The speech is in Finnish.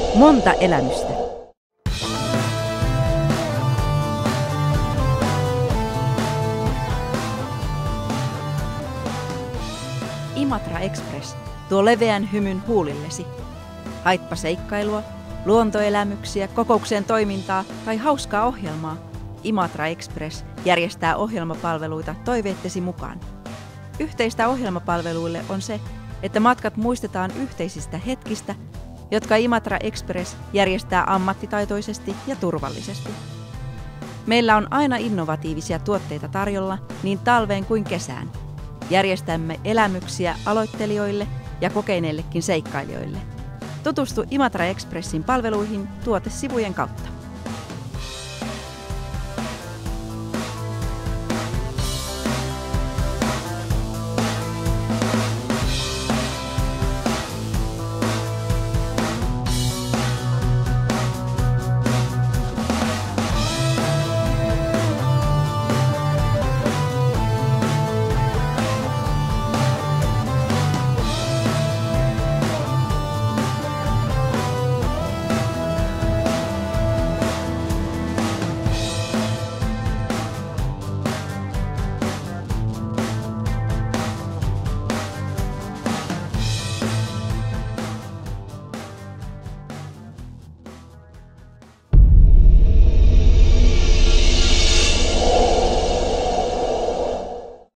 Monta elämystä. Imatra Express tuo leveän hymyn huulillesi. Haitpa seikkailua, luontoelämyksiä, kokoukseen toimintaa tai hauskaa ohjelmaa. Imatra Express järjestää ohjelmapalveluita toiveittesi mukaan. Yhteistä ohjelmapalveluille on se, että matkat muistetaan yhteisistä hetkistä, jotka Imatra Express järjestää ammattitaitoisesti ja turvallisesti. Meillä on aina innovatiivisia tuotteita tarjolla niin talveen kuin kesään. Järjestämme elämyksiä aloittelijoille ja kokeneillekin seikkailijoille. Tutustu Imatra Expressin palveluihin tuotesivujen kautta.